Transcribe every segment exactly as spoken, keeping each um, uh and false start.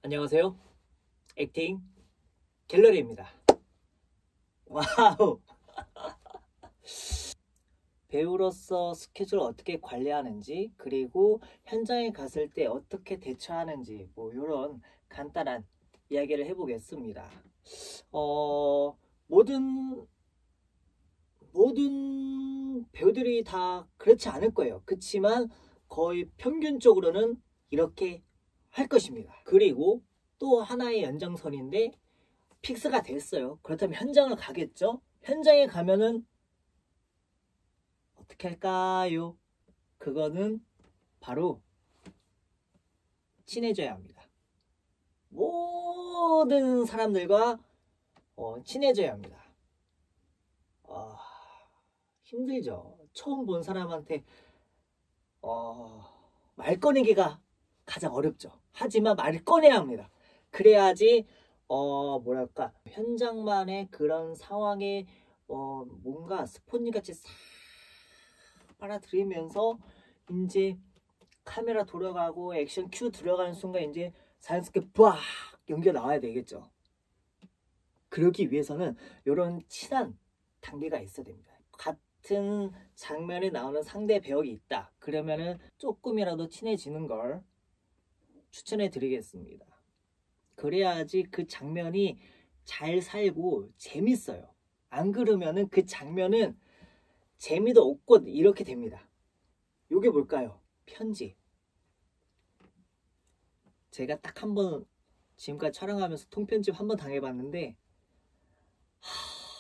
안녕하세요. 액팅 갤러리입니다. 와우. 배우로서 스케줄을 어떻게 관리하는지, 그리고 현장에 갔을 때 어떻게 대처하는지, 뭐 이런 간단한 이야기를 해보겠습니다. 어, 모든 모든 배우들이 다 그렇지 않을 거예요. 그렇지만 거의 평균적으로는 이렇게 할 것입니다. 그리고 또 하나의 연장선인데, 픽스가 됐어요. 그렇다면 현장을 가겠죠? 현장에 가면은 어떻게 할까요? 그거는 바로 친해져야 합니다. 모든 사람들과 어, 친해져야 합니다. 어, 힘들죠. 처음 본 사람한테 어, 말 꺼내기가 가장 어렵죠. 하지만 말을 꺼내야 합니다. 그래야지 어 뭐랄까 현장만의 그런 상황에 어 뭔가 스폰지같이 싹 빨아들이면서 이제 카메라 돌아가고 액션 큐 들어가는 순간 이제 자연스럽게 빡 연기가 나와야 되겠죠. 그러기 위해서는 이런 친한 단계가 있어야 됩니다. 같은 장면에 나오는 상대 배역이 있다. 그러면은 조금이라도 친해지는 걸 추천해 드리겠습니다. 그래야지 그 장면이 잘 살고 재밌어요. 안 그러면은 그 장면은 재미도 없고 이렇게 됩니다. 요게 뭘까요? 편집. 제가 딱 한 번 지금까지 촬영하면서 통편집 한 번 당해봤는데 하...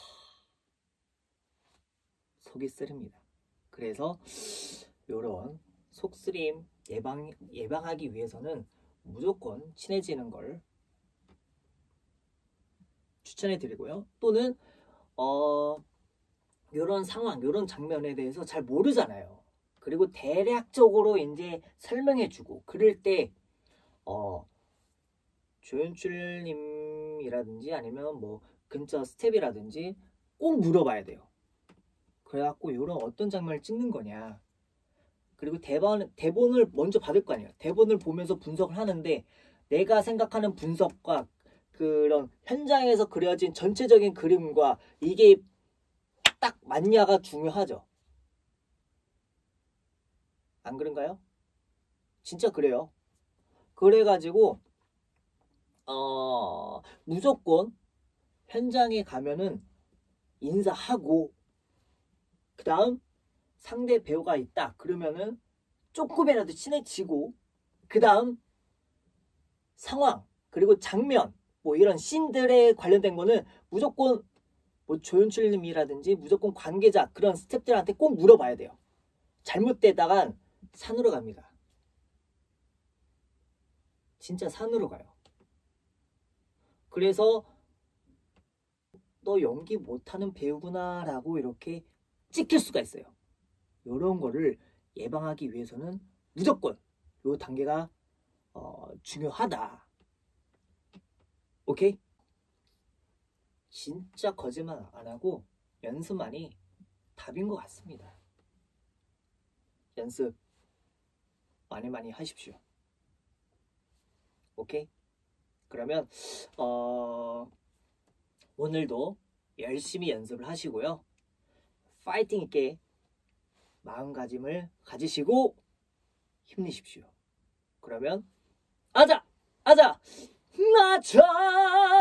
속이 쓰립니다. 그래서 요런 속쓰림 예방, 예방하기 위해서는 무조건 친해지는 걸 추천해 드리고요. 또는 어 요런 상황, 요런 장면에 대해서 잘 모르잖아요. 그리고 대략적으로 이제 설명해 주고 그럴 때 어 조연출님이라든지 아니면 뭐 근처 스텝이라든지 꼭 물어봐야 돼요. 그래갖고 요런 어떤 장면을 찍는 거냐, 그리고 대본, 대본을 먼저 받을 거 아니에요. 대본을 보면서 분석을 하는데 내가 생각하는 분석과 그런 현장에서 그려진 전체적인 그림과 이게 딱 맞냐가 중요하죠. 안 그런가요? 진짜 그래요. 그래가지고 어 무조건 현장에 가면은 인사하고, 그 다음 상대 배우가 있다 그러면은 조금이라도 친해지고, 그 다음 상황 그리고 장면 뭐 이런 씬들에 관련된 거는 무조건 뭐 조연출님이라든지 무조건 관계자 그런 스태프들한테 꼭 물어봐야 돼요. 잘못되다간 산으로 갑니다. 진짜 산으로 가요. 그래서 너 연기 못하는 배우구나 라고 이렇게 찍힐 수가 있어요. 이런 거를 예방하기 위해서는 무조건 이 단계가 어, 중요하다. 오케이? 진짜 거짓말 안 하고 연습만이 답인 것 같습니다. 연습 많이 많이 하십시오. 오케이? 그러면 어, 오늘도 열심히 연습을 하시고요. 파이팅 있게 마음가짐을 가지시고 힘내십시오. 그러면 아자! 아자! 나자!